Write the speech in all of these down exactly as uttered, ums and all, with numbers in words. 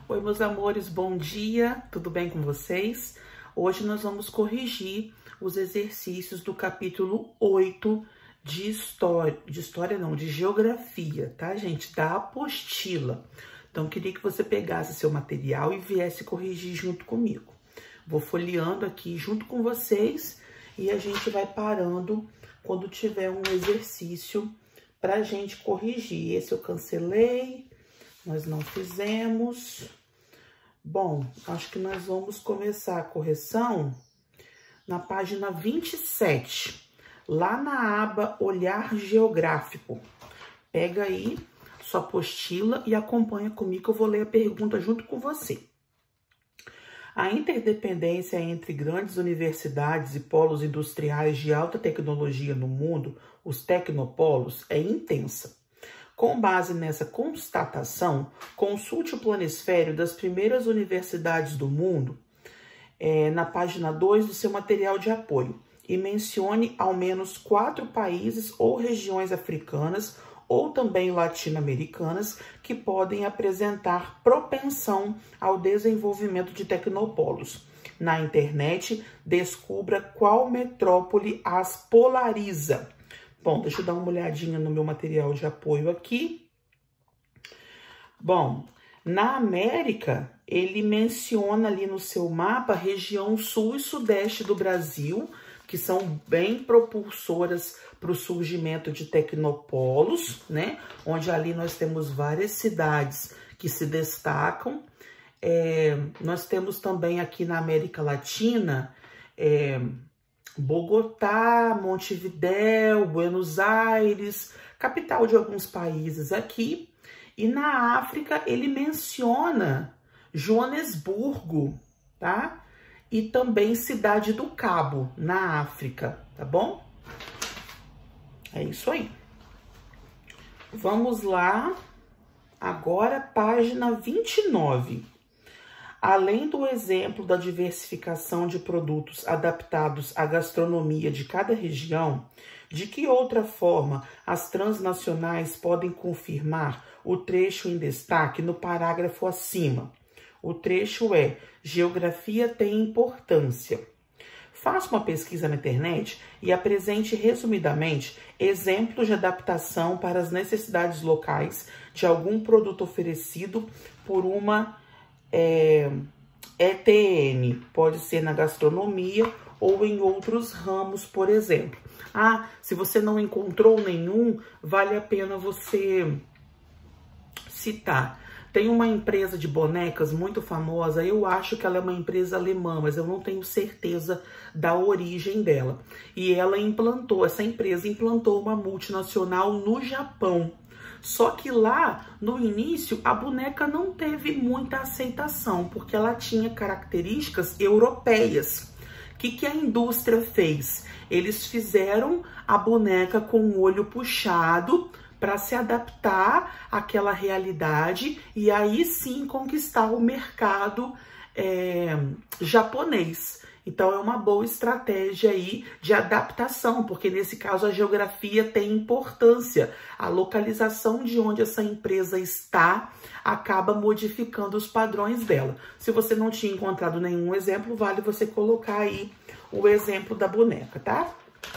Oi, meus amores, bom dia, tudo bem com vocês? Hoje nós vamos corrigir os exercícios do capítulo oito de história, de história não, de geografia, tá, gente? Da apostila. Então, eu queria que você pegasse seu material e viesse corrigir junto comigo. Vou folheando aqui junto com vocês e a gente vai parando quando tiver um exercício pra gente corrigir. Esse eu cancelei. Nós não fizemos. Bom, acho que nós vamos começar a correção na página vinte e sete, lá na aba Olhar Geográfico. Pega aí sua apostila e acompanha comigo que eu vou ler a pergunta junto com você. A interdependência entre grandes universidades e polos industriais de alta tecnologia no mundo, os tecnopolos, é intensa. Com base nessa constatação, consulte o planisfério das primeiras universidades do mundo é, na página dois do seu material de apoio e mencione ao menos quatro países ou regiões africanas ou também latino-americanas que podem apresentar propensão ao desenvolvimento de tecnopolos. Na internet, descubra qual metrópole as polariza. Bom, deixa eu dar uma olhadinha no meu material de apoio aqui. Bom, na América, ele menciona ali no seu mapa a região sul e sudeste do Brasil, que são bem propulsoras para o surgimento de tecnopolos, né? Onde ali nós temos várias cidades que se destacam. É, nós temos também aqui na América Latina... É, Bogotá, Montevidéu, Buenos Aires, capital de alguns países aqui. E na África ele menciona Joanesburgo, tá? E também Cidade do Cabo, na África, tá bom? É isso aí. Vamos lá. Agora, página vinte e nove. Além do exemplo da diversificação de produtos adaptados à gastronomia de cada região, de que outra forma as transnacionais podem confirmar o trecho em destaque no parágrafo acima? O trecho é: geografia tem importância. Faça uma pesquisa na internet e apresente resumidamente exemplos de adaptação para as necessidades locais de algum produto oferecido por uma É, E T N, pode ser na gastronomia ou em outros ramos, por exemplo. Ah, se você não encontrou nenhum, vale a pena você citar. Tem uma empresa de bonecas muito famosa, eu acho que ela é uma empresa alemã, mas eu não tenho certeza da origem dela. E ela implantou, essa empresa implantou uma multinacional no Japão. Só que lá, no início, a boneca não teve muita aceitação, porque ela tinha características europeias. O que, que a indústria fez? Eles fizeram a boneca com o olho puxado para se adaptar àquela realidade e aí sim conquistar o mercado é, japonês. Então, é uma boa estratégia aí de adaptação, porque nesse caso a geografia tem importância. A localização de onde essa empresa está acaba modificando os padrões dela. Se você não tinha encontrado nenhum exemplo, vale você colocar aí o exemplo da boneca, tá?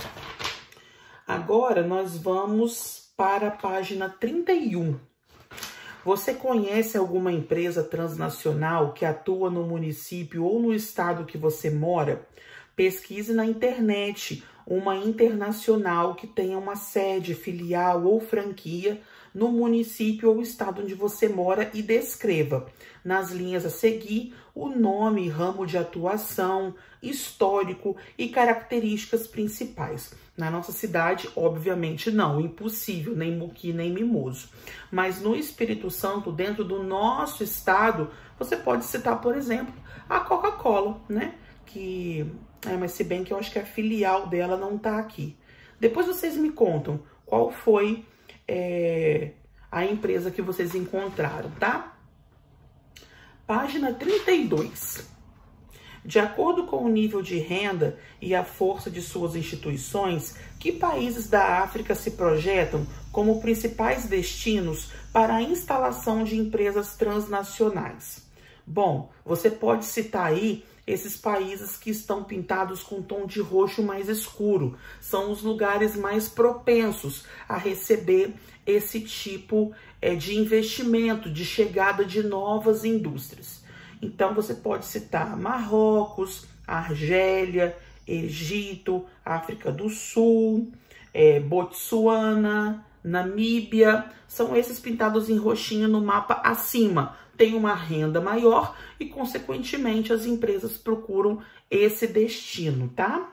Agora, nós vamos para a página trinta e um. Você conhece alguma empresa transnacional que atua no município ou no estado que você mora? Pesquise na internet uma internacional que tenha uma sede, filial ou franquia no município ou estado onde você mora e descreva, nas linhas a seguir, o nome, ramo de atuação, histórico e características principais. Na nossa cidade, obviamente não, impossível, nem Muqui, nem Mimoso. Mas no Espírito Santo, dentro do nosso estado, você pode citar, por exemplo, a Coca-Cola, né? Que, é, mas se bem que eu acho que a filial dela não tá aqui. Depois vocês me contam qual foi é, a empresa que vocês encontraram, tá? Página trinta e dois. De acordo com o nível de renda e a força de suas instituições, que países da África se projetam como principais destinos para a instalação de empresas transnacionais? Bom, você pode citar aí esses países que estão pintados com tom de roxo mais escuro. São os lugares mais propensos a receber esse tipo é, de investimento, de chegada de novas indústrias. Então, você pode citar Marrocos, Argélia, Egito, África do Sul, é, Botsuana, Namíbia. São esses pintados em roxinho no mapa acima. Tem uma renda maior e, consequentemente, as empresas procuram esse destino, tá?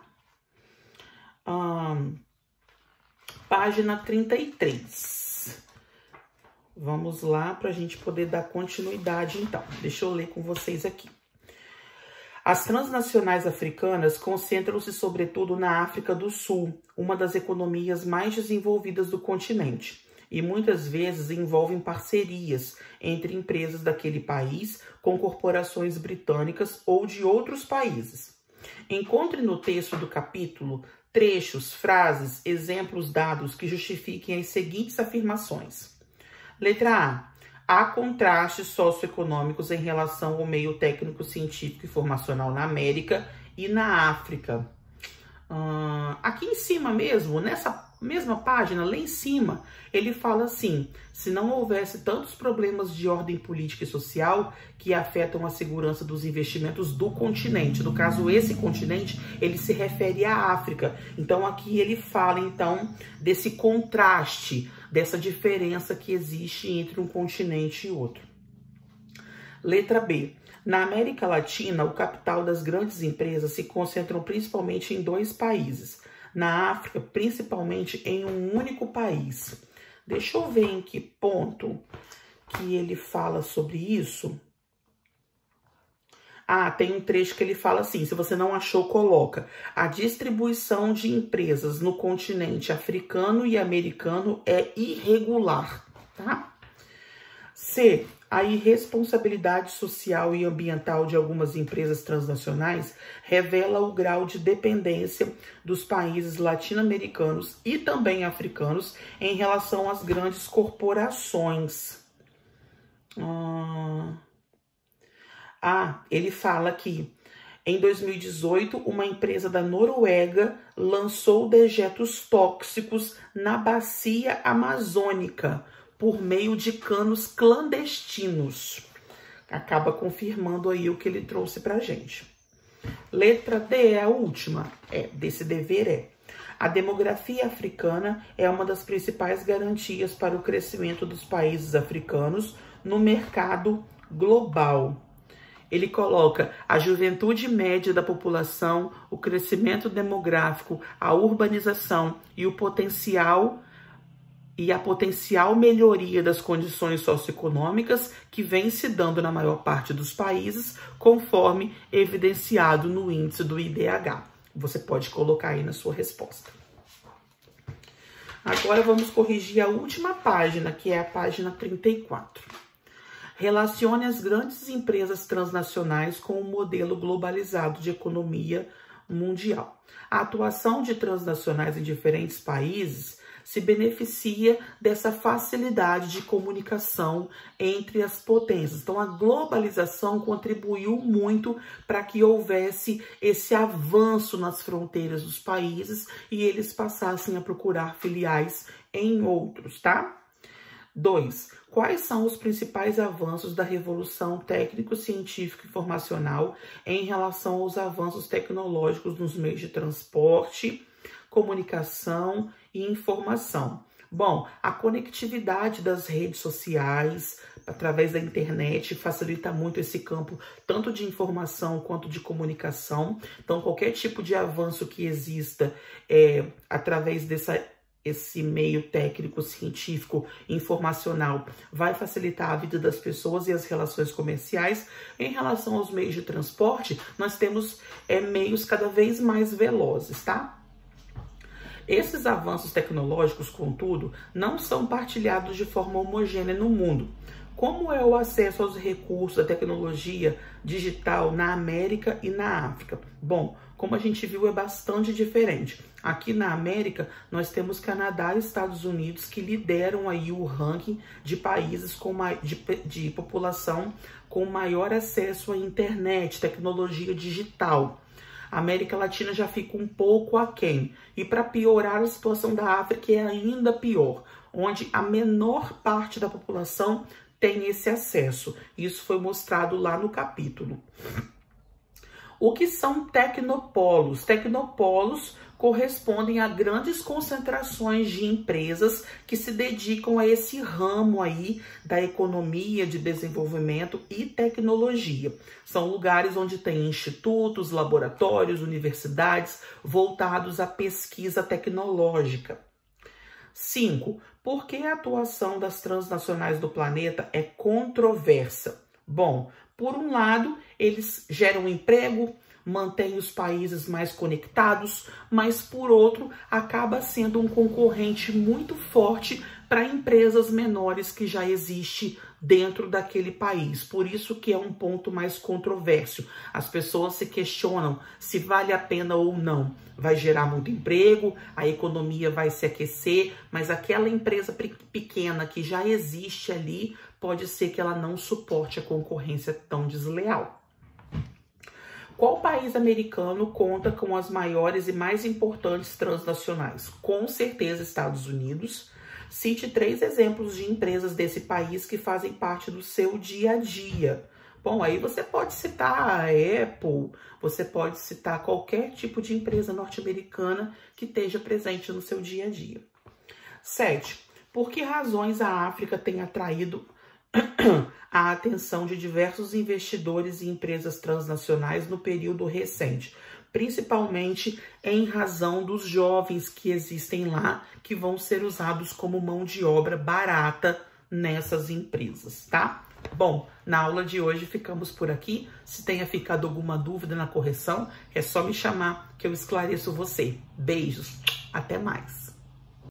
Hum, página trinta e três. Vamos lá para a gente poder dar continuidade, então. Deixa eu ler com vocês aqui. As transnacionais africanas concentram-se sobretudo na África do Sul, uma das economias mais desenvolvidas do continente, e muitas vezes envolvem parcerias entre empresas daquele país com corporações britânicas ou de outros países. Encontre no texto do capítulo trechos, frases, exemplos dados que justifiquem as seguintes afirmações. Letra A. Há contrastes socioeconômicos em relação ao meio técnico, científico e formacional na América e na África. Uh, aqui em cima mesmo, nessa mesma página, lá em cima, ele fala assim: se não houvesse tantos problemas de ordem política e social que afetam a segurança dos investimentos do continente. No caso, esse continente, ele se refere à África. Então, aqui ele fala, então, desse contraste, dessa diferença que existe entre um continente e outro. Letra B. Na América Latina, o capital das grandes empresas se concentram principalmente em dois países. Na África, principalmente em um único país. Deixa eu ver em que ponto que ele fala sobre isso. Ah, tem um trecho que ele fala assim, se você não achou, coloca. A distribuição de empresas no continente africano e americano é irregular, tá? C. A irresponsabilidade social e ambiental de algumas empresas transnacionais revela o grau de dependência dos países latino-americanos e também africanos em relação às grandes corporações. Ah, ah ele fala que em dois mil e dezoito, uma empresa da Noruega lançou dejetos tóxicos na bacia amazônica por meio de canos clandestinos. Acaba confirmando aí o que ele trouxe pra gente. Letra D é a última. É, desse dever é. A demografia africana é uma das principais garantias para o crescimento dos países africanos no mercado global. Ele coloca a juventude média da população, o crescimento demográfico, a urbanização e o potencial e a potencial melhoria das condições socioeconômicas que vem se dando na maior parte dos países, conforme evidenciado no índice do I D H. Você pode colocar aí na sua resposta. Agora vamos corrigir a última página, que é a página trinta e quatro. Relacione as grandes empresas transnacionais com o modelo globalizado de economia mundial. A atuação de transnacionais em diferentes países se beneficia dessa facilidade de comunicação entre as potências. Então, a globalização contribuiu muito para que houvesse esse avanço nas fronteiras dos países e eles passassem a procurar filiais em outros, tá? Dois. Quais são os principais avanços da revolução técnico-científica e informacional em relação aos avanços tecnológicos nos meios de transporte, comunicação e informação? Bom, a conectividade das redes sociais através da internet facilita muito esse campo, tanto de informação quanto de comunicação. Então, qualquer tipo de avanço que exista é, através dessa esse meio técnico, científico, informacional, vai facilitar a vida das pessoas e as relações comerciais. Em relação aos meios de transporte, nós temos é, meios cada vez mais velozes, tá? Esses avanços tecnológicos, contudo, não são partilhados de forma homogênea no mundo. Como é o acesso aos recursos da tecnologia digital na América e na África? Bom, como a gente viu, é bastante diferente. Aqui na América, nós temos Canadá e Estados Unidos que lideram aí o ranking de países com de, de população com maior acesso à internet, tecnologia digital. A América Latina já fica um pouco aquém. E para piorar, a situação da África é ainda pior, onde a menor parte da população tem esse acesso. Isso foi mostrado lá no capítulo. O que são tecnopolos? Tecnopolos correspondem a grandes concentrações de empresas que se dedicam a esse ramo aí da economia, de desenvolvimento e tecnologia. São lugares onde tem institutos, laboratórios, universidades voltados à pesquisa tecnológica. cinco. Por que a atuação das transnacionais do planeta é controversa? Bom, por um lado, eles geram emprego, mantêm os países mais conectados, mas por outro, acaba sendo um concorrente muito forte para empresas menores que já existem dentro daquele país. Por isso que é um ponto mais controverso. As pessoas se questionam se vale a pena ou não. Vai gerar muito emprego, a economia vai se aquecer, mas aquela empresa pequena que já existe ali, pode ser que ela não suporte a concorrência tão desleal. Qual país americano conta com as maiores e mais importantes transnacionais? Com certeza, Estados Unidos. Cite três exemplos de empresas desse país que fazem parte do seu dia a dia. Bom, aí você pode citar a Apple, você pode citar qualquer tipo de empresa norte-americana que esteja presente no seu dia a dia. Sete. Por que razões a África tem atraído a atenção de diversos investidores e empresas transnacionais no período recente, principalmente em razão dos jovens que existem lá, que vão ser usados como mão de obra barata nessas empresas, tá? Bom, na aula de hoje ficamos por aqui. Se tenha ficado alguma dúvida na correção, é só me chamar que eu esclareço você. Beijos, até mais!